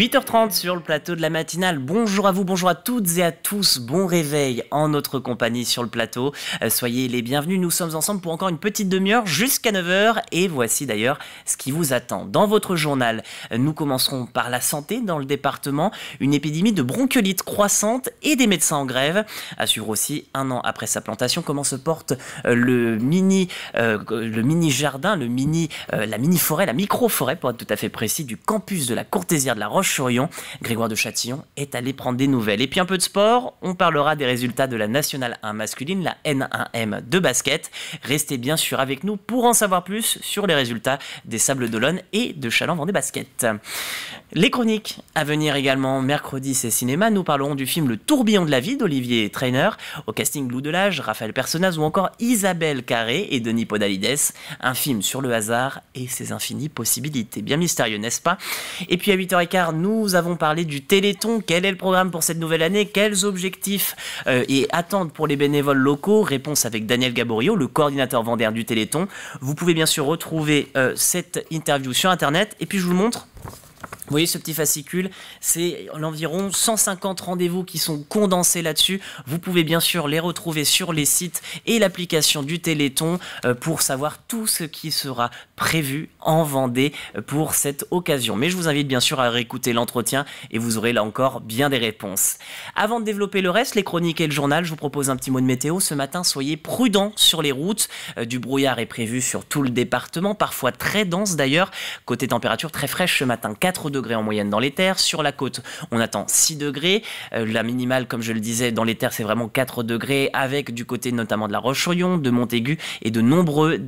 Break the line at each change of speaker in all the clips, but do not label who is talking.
8h30 sur le plateau de la matinale. Bonjour à vous, bonjour à toutes et à tous. Bon réveil en notre compagnie sur le plateau. Soyez les bienvenus. Nous sommes ensemble pour encore une petite demi-heure jusqu'à 9h. Et voici d'ailleurs ce qui vous attend. Dans votre journal, nous commencerons par la santé dans le département. Une épidémie de bronchiolite croissante et des médecins en grève. À suivre aussi, un an après sa plantation, comment se porte le mini jardin, la mini forêt, la micro-forêt pour être tout à fait précis, du campus de la Courtésière de la Roche-sur-Yon. Grégoire de Châtillon est allé prendre des nouvelles. Et puis un peu de sport, on parlera des résultats de la Nationale 1 masculine, la N1M de basket. Restez bien sûr avec nous pour en savoir plus sur les résultats des Sables d'Olonne et de Chaland-Vendée Basket. Les chroniques à venir également, mercredi c'est cinéma. Nous parlerons du film Le Tourbillon de la vie d'Olivier Trainer. Au casting, Lou Delage, Raphaël Personnaz ou encore Isabelle Carré et Denis Podalides. Un film sur le hasard et ses infinies possibilités. Bien mystérieux, n'est-ce pas? Et puis à 8h15, nous avons parlé du Téléthon. Quel est le programme pour cette nouvelle année? Quels objectifs et attentes pour les bénévoles locaux? Réponse avec Daniel Gaborio, le coordinateur vendéen du Téléthon. Vous pouvez bien sûr retrouver cette interview sur Internet. Et puis je vous le montre. Vous voyez ce petit fascicule, c'est environ 150 rendez-vous qui sont condensés là-dessus. Vous pouvez bien sûr les retrouver sur les sites et l'application du Téléthon pour savoir tout ce qui sera prévu en Vendée pour cette occasion. Mais je vous invite bien sûr à réécouter l'entretien et vous aurez là encore bien des réponses. Avant de développer le reste, les chroniques et le journal, je vous propose un petit mot de météo. Ce matin, soyez prudents sur les routes. Du brouillard est prévu sur tout le département, parfois très dense d'ailleurs. Côté température très fraîche ce matin, 4 degrés en moyenne dans les terres. Sur la côte, on attend 6 degrés. La minimale, comme je le disais, dans les terres, c'est vraiment 4 degrés, avec du côté notamment de la Roche-sur-Yon, de Montaigu et de nombreuses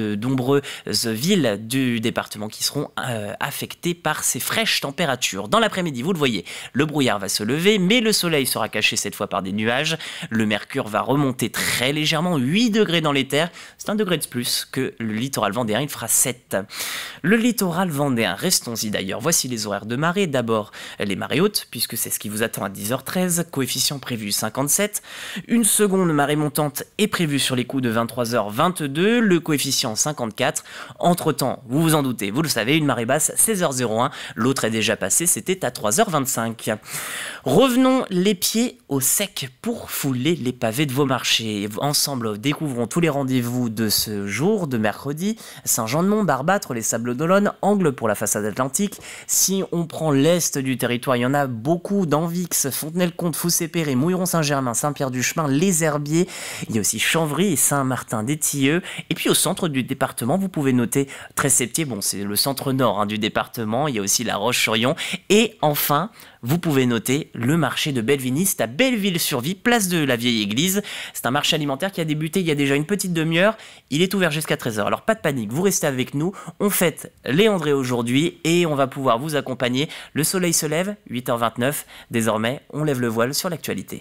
villes du département qui seront affectées par ces fraîches températures. Dans l'après-midi, vous le voyez, le brouillard va se lever, mais le soleil sera caché cette fois par des nuages. Le mercure va remonter très légèrement, 8 degrés dans les terres. C'est 1 degré de plus que le littoral vendéen, il fera 7. Le littoral vendéen, restons-y d'ailleurs. Voici les horaires de marée. D'abord, les marées hautes, puisque c'est ce qui vous attend à 10h13. Coefficient prévu 57. Une seconde marée montante est prévue sur les coups de 23h22. Le coefficient 54. Entre-temps, vous vous en doutez, vous le savez, une marée basse 16h01. L'autre est déjà passée, c'était à 3h25. Revenons les pieds au sec pour fouler les pavés de vos marchés. Ensemble, découvrons tous les rendez-vous de ce jour, de mercredi. Saint-Jean-de-Mont, Barbâtre, les Sables d'Olonne, Angle pour la façade atlantique. Si on prend l'est du territoire, il y en a beaucoup, d'Anvix, Fontenay-le-Comte, Foussé-Péré, Mouilleron-Saint-Germain, Saint-Pierre-du-Chemin, Les Herbiers. Il y a aussi Chanvry et Saint-Martin-des-Tilleux. Et puis au centre du département, vous pouvez noter Tresseptier, bon c'est le centre nord du département, il y a aussi la Roche-sur-Yon. Et enfin, vous pouvez noter le marché de Bellevinis, c'est à Belleville-sur-Vie, place de la Vieille Église. C'est un marché alimentaire qui a débuté il y a déjà une petite demi-heure. Il est ouvert jusqu'à 13h. Alors pas de panique, vous restez avec nous. On fête les André aujourd'hui et on va pouvoir vous accompagner. Le soleil se lève, 8h29. Désormais, on lève le voile sur l'actualité.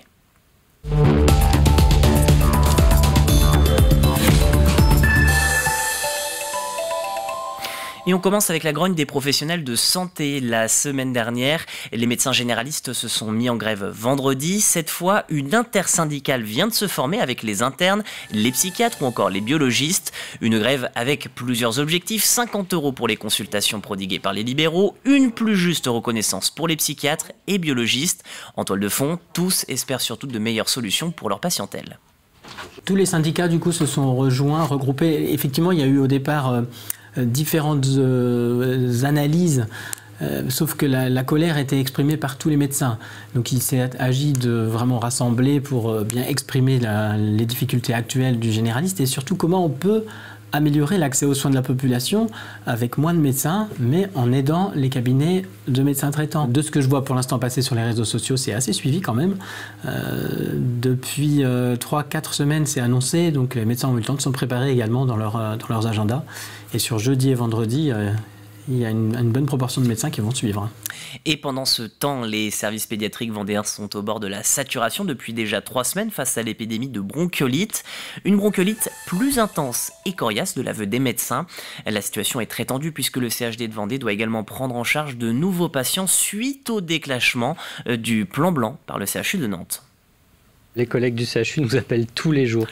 Et on commence avec la grogne des professionnels de santé. La semaine dernière, les médecins généralistes se sont mis en grève vendredi. Cette fois, une intersyndicale vient de se former avec les internes, les psychiatres ou encore les biologistes. Une grève avec plusieurs objectifs. 50 € pour les consultations prodiguées par les libéraux, une plus juste reconnaissance pour les psychiatres et biologistes. En toile de fond, tous espèrent surtout de meilleures solutions pour leur patientèle.
Tous les syndicats du coup se sont regroupés. Effectivement, il y a eu au départ différentes analyses, sauf que la colère était exprimée par tous les médecins. Donc il s'est agi de vraiment rassembler pour bien exprimer les difficultés actuelles du généraliste et surtout comment on peut améliorer l'accès aux soins de la population avec moins de médecins, mais en aidant les cabinets de médecins traitants. De ce que je vois pour l'instant passer sur les réseaux sociaux, c'est assez suivi quand même. Depuis 3-4 semaines, c'est annoncé, donc les médecins ont eu le temps de se préparer également dans leurs agendas. Et sur jeudi et vendredi, il y a une bonne proportion de médecins qui vont suivre.
Et pendant ce temps, les services pédiatriques vendéens sont au bord de la saturation depuis déjà 3 semaines face à l'épidémie de bronchiolite. Une bronchiolite plus intense et coriace de l'aveu des médecins. La situation est très tendue puisque le CHD de Vendée doit également prendre en charge de nouveaux patients suite au déclenchement du plan blanc par le CHU de Nantes.
Les collègues du CHU nous appellent tous les jours.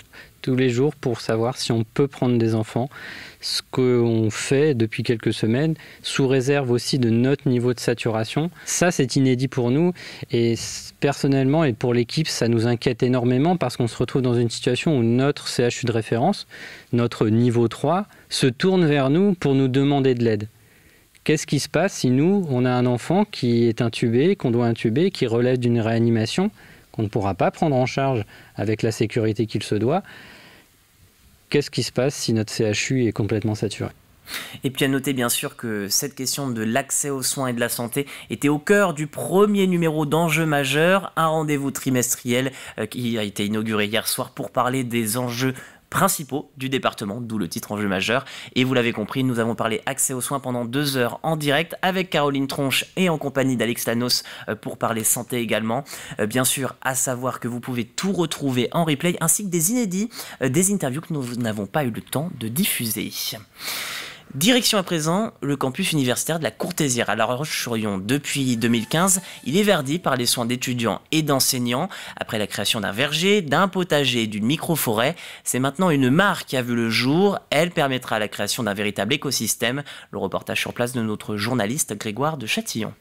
tous les jours pour savoir si on peut prendre des enfants, ce qu'on fait depuis quelques semaines, sous réserve aussi de notre niveau de saturation. Ça, c'est inédit pour nous et personnellement et pour l'équipe, ça nous inquiète énormément parce qu'on se retrouve dans une situation où notre CHU de référence, notre niveau 3, se tourne vers nous pour nous demander de l'aide. Qu'est-ce qui se passe si nous, on a un enfant qui est intubé, qu'on doit intuber, qui relève d'une réanimation, qu'on ne pourra pas prendre en charge avec la sécurité qu'il se doit? Qu'est-ce qui se passe si notre CHU est complètement saturé?
Et puis à noter bien sûr que cette question de l'accès aux soins et de la santé était au cœur du premier numéro d'Enjeux majeurs, un rendez-vous trimestriel qui a été inauguré hier soir pour parler des enjeux principaux du département, d'où le titre Enjeux majeurs. Et vous l'avez compris, nous avons parlé accès aux soins pendant 2 heures en direct avec Caroline Tronche et en compagnie d'Alex Lanos pour parler santé également. Bien sûr, à savoir que vous pouvez tout retrouver en replay ainsi que des inédits, des interviews que nous n'avons pas eu le temps de diffuser. Direction à présent le campus universitaire de la Courtésière à La Roche-sur-Yon. Depuis 2015, il est verdi par les soins d'étudiants et d'enseignants. Après la création d'un verger, d'un potager et d'une micro-forêt, c'est maintenant une mare qui a vu le jour. Elle permettra la création d'un véritable écosystème. Le reportage sur place de notre journaliste Grégoire de Châtillon.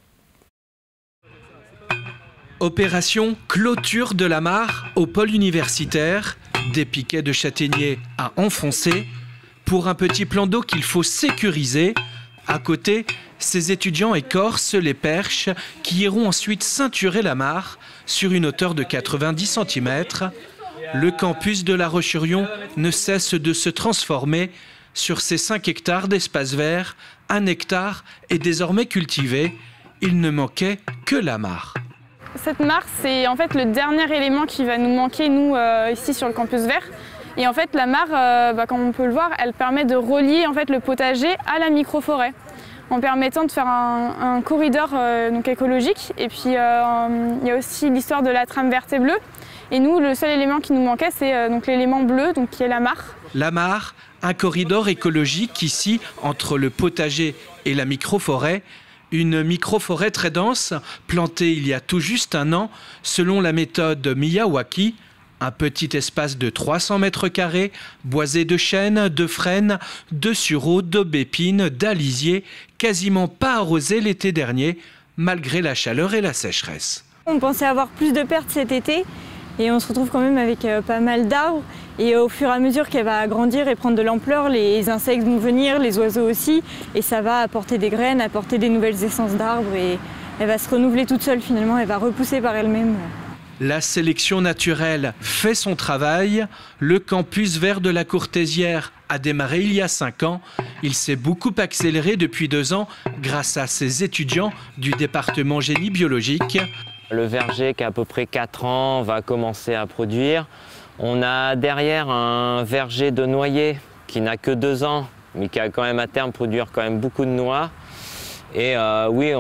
Opération clôture de la mare au pôle universitaire, des piquets de châtaigniers à enfoncer, pour un petit plan d'eau qu'il faut sécuriser. À côté, ces étudiants écorcent les perches qui iront ensuite ceinturer la mare sur une hauteur de 90 cm. Le campus de La Roche-sur-Yon ne cesse de se transformer. Sur ces 5 hectares d'espace vert, 1 hectare est désormais cultivé. Il ne manquait que la mare.
Cette mare, c'est en fait le dernier élément qui va nous manquer, nous, ici sur le campus vert. Et en fait, la mare, comme on peut le voir, elle permet de relier en fait, le potager à la micro-forêt, en permettant de faire un corridor donc écologique. Et puis, il y a aussi l'histoire de la trame verte et bleue. Et nous, le seul élément qui nous manquait, c'est donc l'élément bleu, donc, qui est la mare.
La mare, un corridor écologique ici, entre le potager et la micro-forêt. Une micro-forêt très dense, plantée il y a tout juste 1 an, selon la méthode Miyawaki. Un petit espace de 300 mètres carrés, boisé de chênes, de frênes, de sureaux, d'aubépines, d'alisiers, quasiment pas arrosé l'été dernier, malgré la chaleur et la sécheresse.
On pensait avoir plus de pertes cet été et on se retrouve quand même avec pas mal d'arbres. Et au fur et à mesure qu'elle va grandir et prendre de l'ampleur, les insectes vont venir, les oiseaux aussi, et ça va apporter des graines, apporter des nouvelles essences d'arbres et elle va se renouveler toute seule finalement, elle va repousser par elle-même.
La sélection naturelle fait son travail. Le campus vert de la Courtésière a démarré il y a 5 ans. Il s'est beaucoup accéléré depuis 2 ans grâce à ses étudiants du département génie biologique.
Le verger qui a à peu près 4 ans va commencer à produire. On a derrière un verger de noyer qui n'a que 2 ans, mais qui a quand même à terme produire quand même beaucoup de noix. Et oui,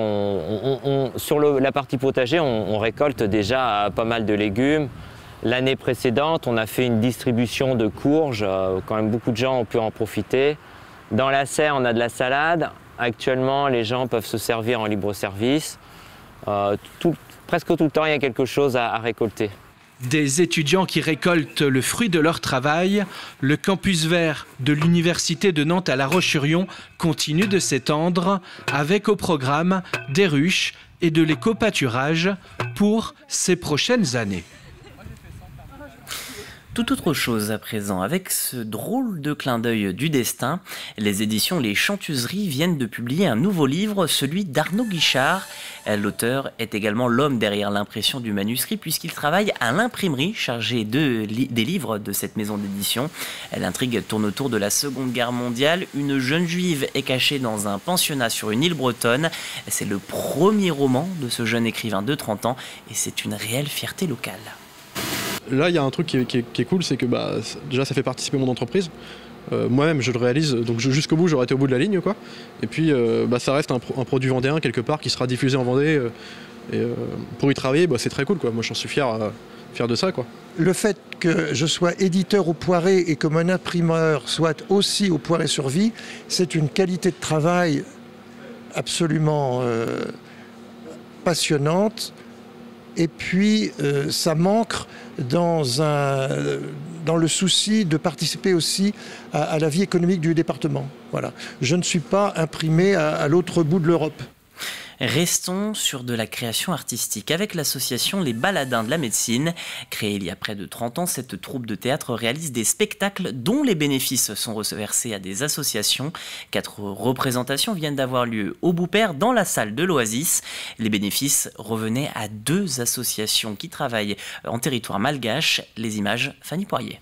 sur la partie potager, on récolte déjà pas mal de légumes. L'année précédente, on a fait une distribution de courges. Quand même beaucoup de gens ont pu en profiter. Dans la serre, on a de la salade. Actuellement, les gens peuvent se servir en libre-service. Presque tout le temps, il y a quelque chose à récolter.
Des étudiants qui récoltent le fruit de leur travail, le campus vert de l'Université de Nantes à La Roche-sur-Yon continue de s'étendre avec au programme des ruches et de l'éco-pâturage pour ces prochaines années.
Tout autre chose à présent, avec ce drôle de clin d'œil du destin, les éditions Les Chantuseries viennent de publier un nouveau livre, celui d'Arnaud Guichard. L'auteur est également l'homme derrière l'impression du manuscrit puisqu'il travaille à l'imprimerie chargée des livres de cette maison d'édition. L'intrigue tourne autour de la Seconde Guerre mondiale. Une jeune juive est cachée dans un pensionnat sur une île bretonne. C'est le premier roman de ce jeune écrivain de 30 ans et c'est une réelle fierté locale.
Là, il y a un truc qui est cool, c'est que déjà ça fait participer mon entreprise. Moi-même, je le réalise, donc jusqu'au bout, j'aurais été au bout de la ligne, quoi. Et puis, ça reste un produit vendéen quelque part qui sera diffusé en Vendée. Et pour y travailler, c'est très cool, quoi. Moi, j'en suis fier de ça, quoi.
Le fait que je sois éditeur au Poiré et que mon imprimeur soit aussi au Poiré-sur-Vie, c'est une qualité de travail absolument passionnante. Et puis, ça manque dans dans le souci de participer aussi à la vie économique du département. Voilà. Je ne suis pas imprimé à l'autre bout de l'Europe.
Restons sur de la création artistique avec l'association Les Baladins de la Médecine. Créée il y a près de 30 ans, cette troupe de théâtre réalise des spectacles dont les bénéfices sont reversés à des associations. 4 représentations viennent d'avoir lieu au Boupère dans la salle de l'Oasis. Les bénéfices revenaient à 2 associations qui travaillent en territoire malgache. Les images, Fanny Poirier.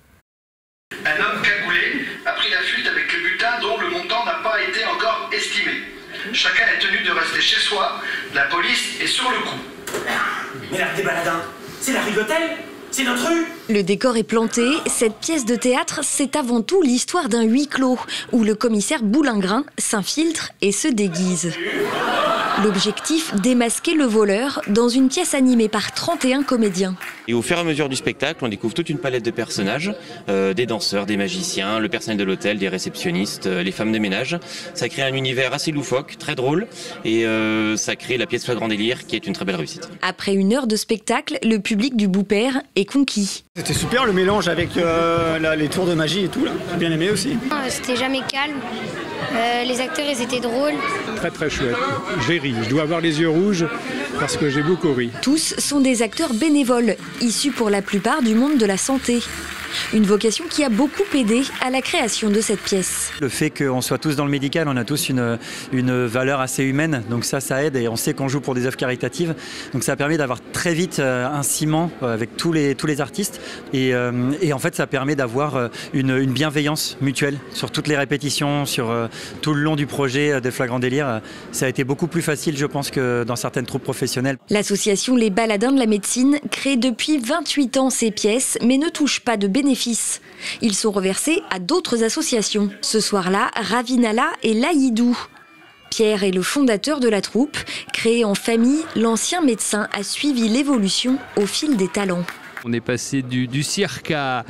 Un homme cagoulé a pris la fuite avec le butin dont le montant n'a pas été encore estimé. Chacun est tenu de rester chez soi. La police est sur le coup.
Mais l'art des baladins, c'est la rue de l'hôtel? C'est notre rue?
Le décor est planté. Cette pièce de théâtre, c'est avant tout l'histoire d'un huis clos, où le commissaire Boulingrin s'infiltre et se déguise. L'objectif, démasquer le voleur dans une pièce animée par 31 comédiens.
Et au fur et à mesure du spectacle, on découvre toute une palette de personnages, des danseurs, des magiciens, le personnel de l'hôtel, des réceptionnistes, les femmes de ménage. Ça crée un univers assez loufoque, très drôle, et ça crée la pièce Flagrant Délire, qui est une très belle réussite.
Après 1 heure de spectacle, le public du Boupère est conquis.
C'était super le mélange avec les tours de magie et tout, là. J'ai bien aimé aussi.
C'était jamais calme. Les acteurs, ils étaient drôles.
Très très chouette. J'ai ri. Je dois avoir les yeux rouges parce que j'ai beaucoup ri.
Tous sont des acteurs bénévoles, issus pour la plupart du monde de la santé. Une vocation qui a beaucoup aidé à la création de cette pièce.
Le fait qu'on soit tous dans le médical, on a tous une valeur assez humaine, donc ça aide, et on sait qu'on joue pour des œuvres caritatives. Donc ça a permis d'avoir très vite un ciment avec tous les artistes, et en fait ça permet d'avoir une bienveillance mutuelle sur toutes les répétitions, sur tout le long du projet des Flagrants Délires. Ça a été beaucoup plus facile, je pense, que dans certaines troupes professionnelles.
L'association Les Baladins de la Médecine crée depuis 28 ans ces pièces, mais ne touche pas de bénéfices. Ils sont reversés à d'autres associations. Ce soir-là, Ravinala et Laïdou. Pierre est le fondateur de la troupe. Créé en famille, l'ancien médecin a suivi l'évolution au fil des talents.
On est passé du cirque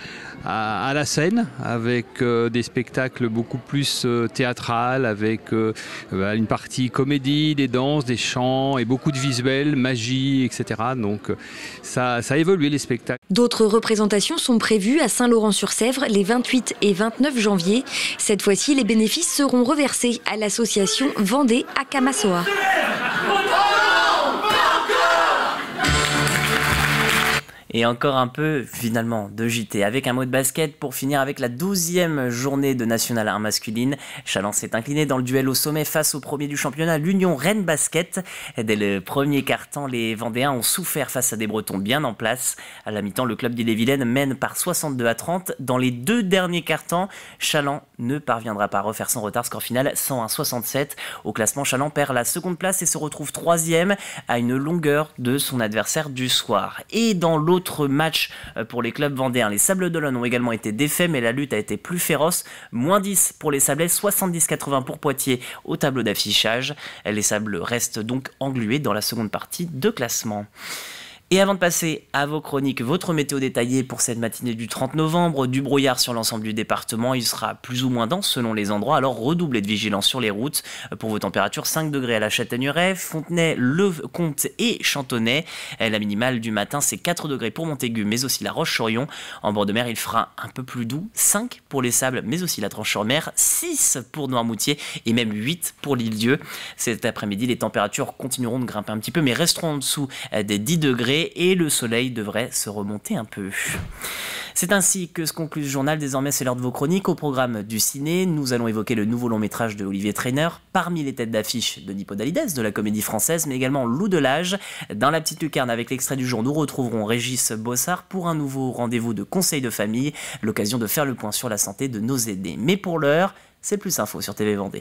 à la scène, avec des spectacles beaucoup plus théâtrales, avec une partie comédie, des danses, des chants et beaucoup de visuels, magie, etc. Donc ça a évolué les spectacles.
D'autres représentations sont prévues à Saint-Laurent-sur-Sèvre les 28 et 29 janvier. Cette fois-ci, les bénéfices seront reversés à l'association Vendée à Kamassoa.
Et encore un peu, finalement, de JT. Avec un mot de basket pour finir avec la 12e journée de National 1 masculine. Chalon s'est incliné dans le duel au sommet face au premier du championnat, l'Union Rennes Basket. Dès le premier quart-temps, les Vendéens ont souffert face à des Bretons bien en place. À la mi-temps, le club d'Ille-et-Vilaine mène par 62-30. Dans les 2 derniers quart-temps, Chalon ne parviendra pas à refaire son retard. Score final 101-67. Au classement, Chalon perd la seconde place et se retrouve 3e à une longueur de son adversaire du soir. Et dans l'autre match pour les clubs vendéens, les Sables d'Olonne ont également été défaits, mais la lutte a été plus féroce. Moins 10 pour les Sablés, 70-80 pour Poitiers au tableau d'affichage. Les Sables restent donc englués dans la seconde partie de classement. Et avant de passer à vos chroniques, votre météo détaillée pour cette matinée du 30 novembre, du brouillard sur l'ensemble du département, il sera plus ou moins dense selon les endroits, alors redoublez de vigilance sur les routes. Pour vos températures, 5 degrés à la Châtaigneraie, Fontenay, Le Comte et Chantonnay. La minimale du matin, c'est 4 degrés pour Montaigu, mais aussi la Roche-sur-Yon. En bord de mer, il fera un peu plus doux, 5 pour les Sables, mais aussi la Tranche-sur-Mer, 6 pour Noirmoutier et même 8 pour l'Île-Dieu. Cet après-midi, les températures continueront de grimper un petit peu, mais resteront en dessous des 10 degrés. Et le soleil devrait se remonter un peu. C'est ainsi que se conclut ce journal. Désormais, c'est l'heure de vos chroniques. Au programme du ciné, nous allons évoquer le nouveau long métrage de Olivier Trainer. Parmi les têtes d'affiche, Denis Podalides de la Comédie Française, mais également Lou Delage. Dans la petite lucarne, avec l'extrait du jour, nous retrouverons Régis Bossard pour un nouveau rendez-vous de conseil de famille. L'occasion de faire le point sur la santé de nos aînés. Mais pour l'heure, c'est Plus Info sur TV Vendée.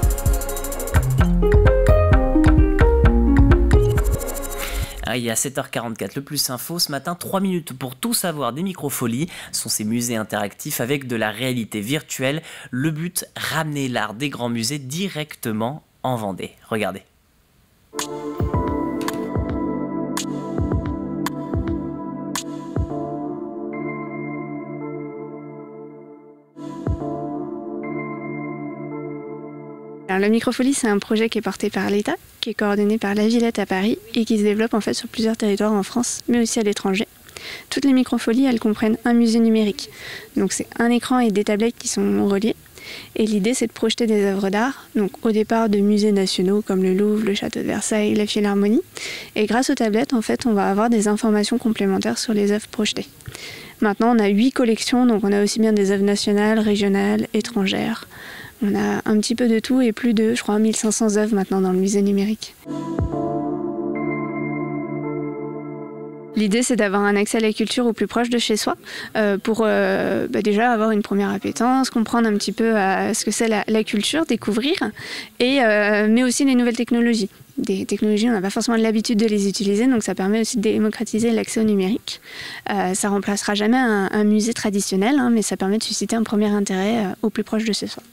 Il est à 7h44, le Plus Info. Ce matin, 3 minutes pour tout savoir des microfolies. Ce sont ces musées interactifs avec de la réalité virtuelle. Le but, ramener l'art des grands musées directement en Vendée. Regardez.
Alors, le Microfolie, c'est un projet qui est porté par l'État, qui est coordonné par la Villette à Paris et qui se développe en fait sur plusieurs territoires en France, mais aussi à l'étranger. Toutes les microfolies, elles comprennent un musée numérique. Donc c'est un écran et des tablettes qui sont reliés. Et l'idée, c'est de projeter des œuvres d'art, donc au départ de musées nationaux comme le Louvre, le Château de Versailles, la Philharmonie. Et grâce aux tablettes, en fait, on va avoir des informations complémentaires sur les œuvres projetées. Maintenant, on a 8 collections, donc on a aussi bien des œuvres nationales, régionales, étrangères. On a un petit peu de tout et plus de, je crois, 1500 œuvres maintenant dans le musée numérique. L'idée, c'est d'avoir un accès à la culture au plus proche de chez soi pour déjà avoir une première appétence, comprendre un petit peu ce que c'est la culture, découvrir, mais aussi les nouvelles technologies. Des technologies, on n'a pas forcément l'habitude de les utiliser, donc ça permet aussi de démocratiser l'accès au numérique. Ça ne remplacera jamais un musée traditionnel, hein, mais ça permet de susciter un premier intérêt au plus proche de chez soi.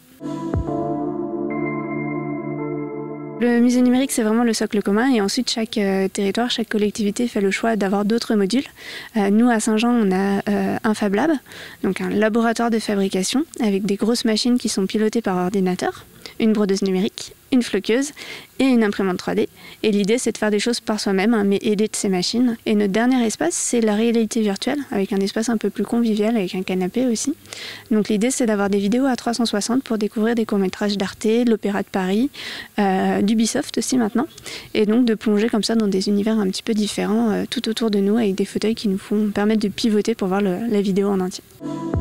Le musée numérique, c'est vraiment le socle commun et ensuite chaque territoire, chaque collectivité fait le choix d'avoir d'autres modules. Nous, à Saint-Jean, on a un Fab Lab, donc un laboratoire de fabrication avec des grosses machines qui sont pilotées par ordinateur, une brodeuse numérique, une floqueuse et une imprimante 3D. Et l'idée, c'est de faire des choses par soi-même, hein, mais aidé de ces machines. Et notre dernier espace, c'est la réalité virtuelle, avec un espace un peu plus convivial, avec un canapé aussi. Donc l'idée, c'est d'avoir des vidéos à 360 pour découvrir des courts-métrages d'Arte, de l'Opéra de Paris, d'Ubisoft aussi maintenant. Et donc de plonger comme ça dans des univers un petit peu différents tout autour de nous, avec des fauteuils qui nous permettent de pivoter pour voir la vidéo en entier.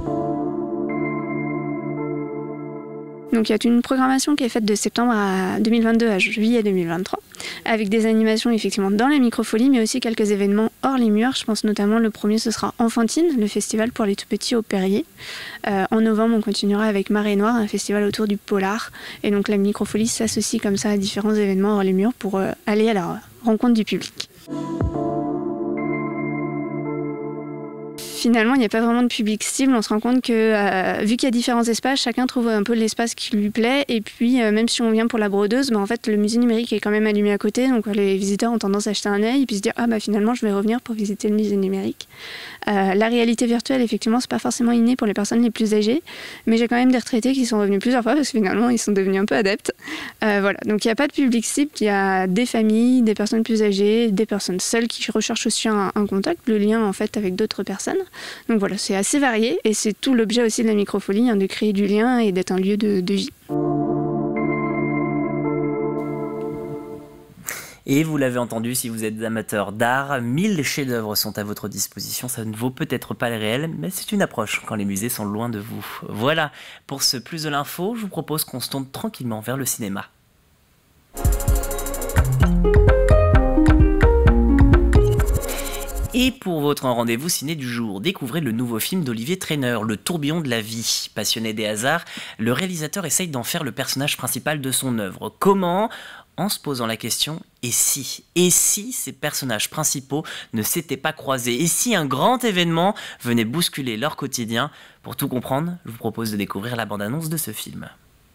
Donc il y a une programmation qui est faite de septembre 2022 à juillet 2023, avec des animations effectivement dans la microfolie, mais aussi quelques événements hors les murs. Je pense notamment le premier, ce sera Enfantine, le festival pour les tout-petits au Perrier. En novembre, on continuera avec Marée Noire, un festival autour du polar. Et donc la microfolie s'associe comme ça à différents événements hors les murs pour aller à la rencontre du public. Finalement, il n'y a pas vraiment de public cible. On se rend compte que, vu qu'il y a différents espaces, chacun trouve un peu l'espace qui lui plaît. Et puis, même si on vient pour la brodeuse, en fait, le musée numérique est quand même allumé à côté. Donc, les visiteurs ont tendance à jeter un œil et puis se dire « Ah, finalement, je vais revenir pour visiter le musée numérique ». La réalité virtuelle, effectivement, c'est pas forcément inné pour les personnes les plus âgées. Mais j'ai quand même des retraités qui sont revenus plusieurs fois parce que finalement, ils sont devenus un peu adeptes. Voilà. Donc, il n'y a pas de public cible. Il y a des familles, des personnes plus âgées, des personnes seules qui recherchent aussi un contact, le lien, en fait, avec d'autres personnes. Donc voilà, c'est assez varié et c'est tout l'objet aussi de la microfolie, hein, de créer du lien et d'être un lieu de vie.
Et vous l'avez entendu, si vous êtes amateur d'art, 1000 chefs-d'œuvre sont à votre disposition. Ça ne vaut peut-être pas le réel, mais c'est une approche quand les musées sont loin de vous. Voilà, pour ce plus de l'info, je vous propose qu'on se tourne tranquillement vers le cinéma. Et pour votre rendez-vous ciné du jour, découvrez le nouveau film d'Olivier Trayneur, Le tourbillon de la vie. Passionné des hasards, le réalisateur essaye d'en faire le personnage principal de son œuvre. Comment ? En se posant la question, et si ces personnages principaux ne s'étaient pas croisés ? Et si un grand événement venait bousculer leur quotidien ? Pour tout comprendre, je vous propose de découvrir la bande-annonce de ce film.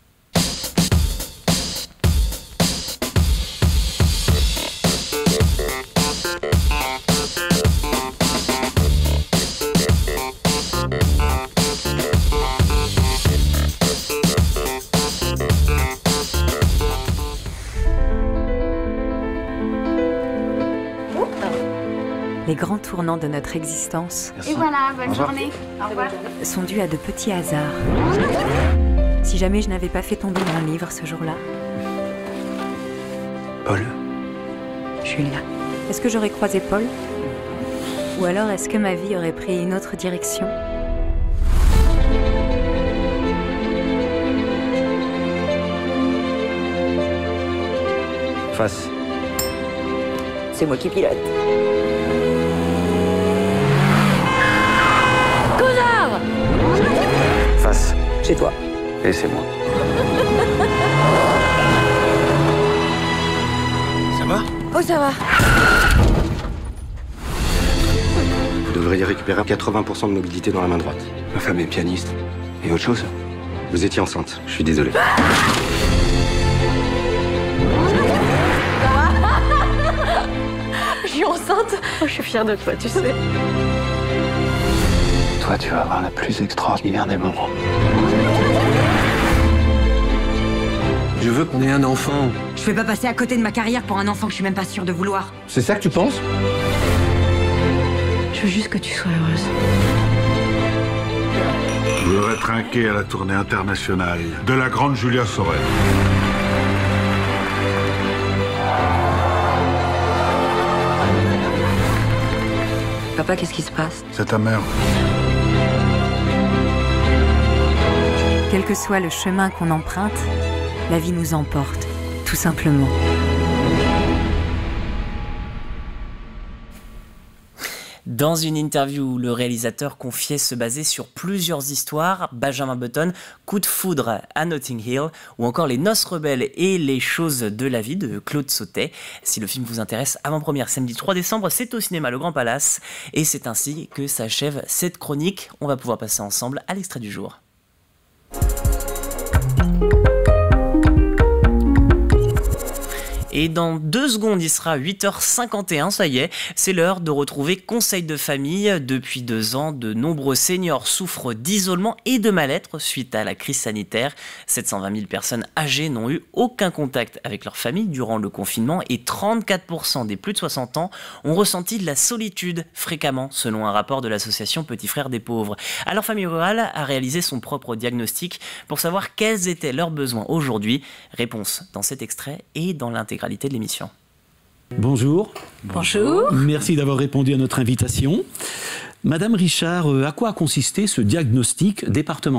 Les grands tournants de notre existence
Et voilà, bonne journée. Au revoir.
sont dus à de petits hasards. Si jamais je n'avais pas fait tomber mon livre ce jour-là.
Paul.
Julia. Est-ce que j'aurais croisé Paul? Ou alors est-ce que ma vie aurait pris une autre direction?
Face.
C'est moi qui pilote.
Face.
Chez toi.
Et c'est moi. Ça va?
Oh, ça va.
Vous devriez récupérer 80% de mobilité dans la main droite. Ma femme est pianiste. Et autre chose? Vous étiez enceinte. Je suis désolé.
Je suis enceinte. Oh, je suis fière de toi, tu sais.
Toi, tu vas avoir la plus extraordinaire des moments. Je veux qu'on ait un enfant.
Je vais pas passer à côté de ma carrière pour un enfant que je suis même pas sûre de vouloir.
C'est ça que tu penses?
Je
Je veux juste que tu sois heureuse.
Je voudrais trinquer à la tournée internationale de la grande Julia Sorel.
Papa, qu'est-ce qui se passe?
C'est ta mère.
Quel que soit le chemin qu'on emprunte, la vie nous emporte, tout simplement.
Dans une interview, le réalisateur confiait se baser sur plusieurs histoires, Benjamin Button, Coup de foudre à Notting Hill, ou encore Les Noces rebelles et Les choses de la vie de Claude Sautet. Si le film vous intéresse, avant-première samedi 3 décembre, c'est au cinéma Le Grand Palace, et c'est ainsi que s'achève cette chronique. On va pouvoir passer ensemble à l'extrait du jour. Et dans 2 secondes, il sera 8h51, ça y est, c'est l'heure de retrouver Conseil de famille. Depuis 2 ans, de nombreux seniors souffrent d'isolement et de mal-être suite à la crise sanitaire. 720 000 personnes âgées n'ont eu aucun contact avec leur famille durant le confinement et 34% des plus de 60 ans ont ressenti de la solitude fréquemment, selon un rapport de l'association Petits Frères des Pauvres. Alors Famille Rurale a réalisé son propre diagnostic pour savoir quels étaient leurs besoins aujourd'hui. Réponse dans cet extrait et dans l'intégralité de l'émission.
Bonjour.
Bonjour.
Merci d'avoir répondu à notre invitation. Madame Richard, à quoi a consisté ce diagnostic départemental ?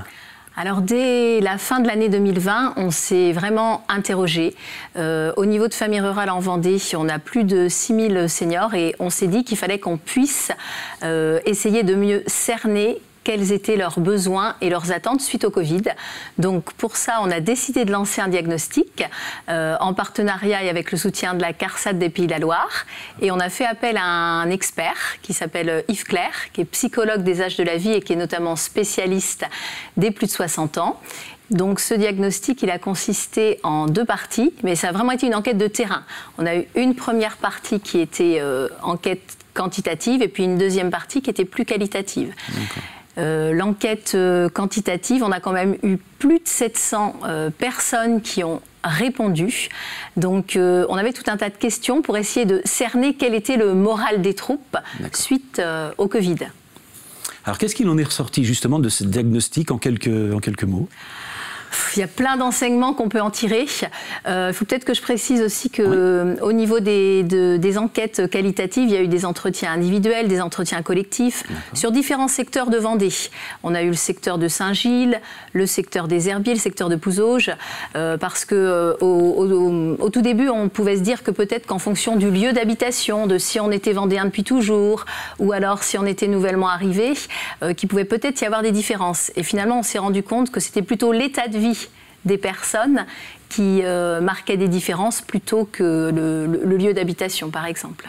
Alors dès la fin de l'année 2020, on s'est vraiment interrogé. Au niveau de Famille Rurale en Vendée, on a plus de 6000 seniors et on s'est dit qu'il fallait qu'on puisse essayer de mieux cerner quels étaient leurs besoins et leurs attentes suite au Covid. Donc pour ça, on a décidé de lancer un diagnostic en partenariat et avec le soutien de la CARSAT des Pays de la Loire. Et on a fait appel à un expert qui s'appelle Yves Clair, qui est psychologue des âges de la vie et qui est notamment spécialiste des plus de 60 ans. Donc ce diagnostic, il a consisté en 2 parties, mais ça a vraiment été une enquête de terrain. On a eu une première partie qui était enquête quantitative et puis une deuxième partie qui était plus qualitative. L'enquête quantitative, on a quand même eu plus de 700 personnes qui ont répondu. Donc on avait tout un tas de questions pour essayer de cerner quel était le moral des troupes suite au Covid.
Alors qu'est-ce qu'il en est ressorti justement de ce diagnostic en quelques mots ?
Il y a plein d'enseignements qu'on peut en tirer. Il faut peut-être que je précise aussi qu'au niveau des enquêtes qualitatives, il y a eu des entretiens individuels, des entretiens collectifs sur différents secteurs de Vendée. On a eu le secteur de Saint-Gilles, le secteur des Herbiers, le secteur de Pouzauges, parce que au tout début, on pouvait se dire que peut-être qu'en fonction du lieu d'habitation, de si on était vendéen depuis toujours, ou alors si on était nouvellement arrivé, qu'il pouvait peut-être y avoir des différences. Et finalement, on s'est rendu compte que c'était plutôt l'état de vie des personnes qui marquaient des différences plutôt que le lieu d'habitation, par exemple.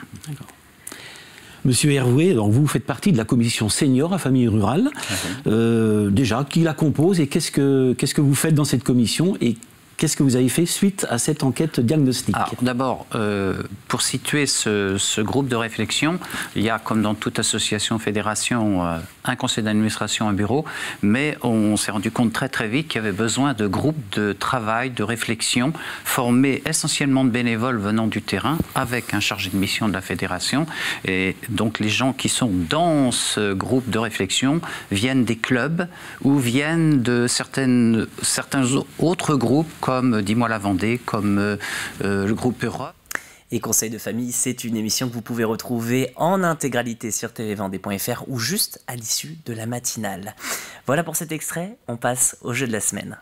Monsieur Hervouet, donc vous faites partie de la commission senior à Famille Rurale. Déjà, qui la compose et qu'est-ce que vous faites dans cette commission et qu'est-ce que vous avez fait suite à cette enquête diagnostique?
D'abord, pour situer ce groupe de réflexion, il y a, comme dans toute association, fédération, un conseil d'administration, un bureau, mais on s'est rendu compte très très vite qu'il y avait besoin de groupes de travail, de réflexion, formés essentiellement de bénévoles venant du terrain, avec un chargé de mission de la fédération. Et donc les gens qui sont dans ce groupe de réflexion viennent des clubs ou viennent de certains autres groupes, comme Dis-moi la Vendée, comme le groupe Europe.
Et Conseil de famille, c'est une émission que vous pouvez retrouver en intégralité sur tvvendée.fr ou juste à l'issue de la matinale. Voilà pour cet extrait, on passe au jeu de la semaine.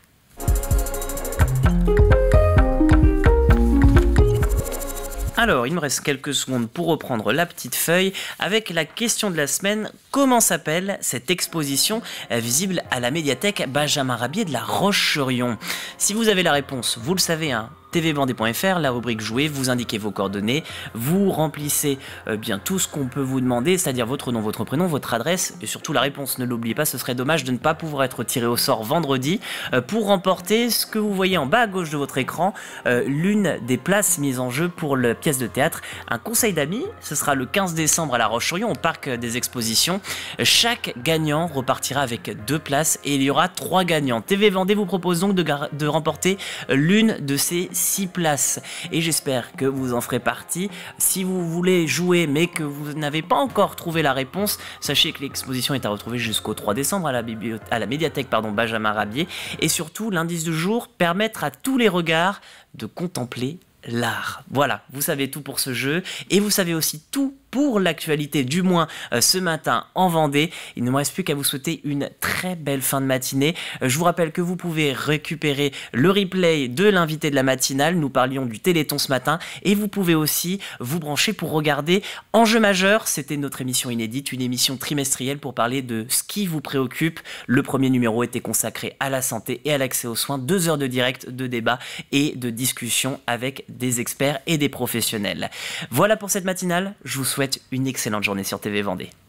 Alors, il me reste quelques secondes pour reprendre la petite feuille avec la question de la semaine. Comment s'appelle cette exposition visible à la médiathèque Benjamin Rabier de La Roche-sur-Yon? Si vous avez la réponse, vous le savez, hein, tvvendée.fr, la rubrique jouer, vous indiquez vos coordonnées, vous remplissez bien tout ce qu'on peut vous demander, c'est-à-dire votre nom, votre prénom, votre adresse et surtout la réponse. Ne l'oubliez pas, ce serait dommage de ne pas pouvoir être tiré au sort vendredi pour remporter ce que vous voyez en bas à gauche de votre écran, l'une des places mises en jeu pour la pièce de théâtre Un conseil d'amis. Ce sera le 15 décembre à La Roche-sur-Yon au parc des expositions. Chaque gagnant repartira avec 2 places et il y aura 3 gagnants. TV Vendée vous propose donc de remporter l'une de ces 6 places et j'espère que vous en ferez partie. Si vous voulez jouer mais que vous n'avez pas encore trouvé la réponse, sachez que l'exposition est à retrouver jusqu'au 3 décembre à la médiathèque Benjamin Rabier. Et surtout, l'indice du jour, permettre à tous les regards de contempler l'art. Voilà, vous savez tout pour ce jeu et vous savez aussi tout pour l'actualité, du moins ce matin en Vendée. Il ne me reste plus qu'à vous souhaiter une très belle fin de matinée. Je vous rappelle que vous pouvez récupérer le replay de l'invité de la matinale. Nous parlions du Téléthon ce matin et vous pouvez aussi vous brancher pour regarder Enjeu majeur. C'était notre émission inédite, une émission trimestrielle pour parler de ce qui vous préoccupe. Le premier numéro était consacré à la santé et à l'accès aux soins. 2 heures de direct, de débat et de discussion avec des experts et des professionnels. Voilà pour cette matinale. Je vous souhaite une excellente journée sur TV Vendée.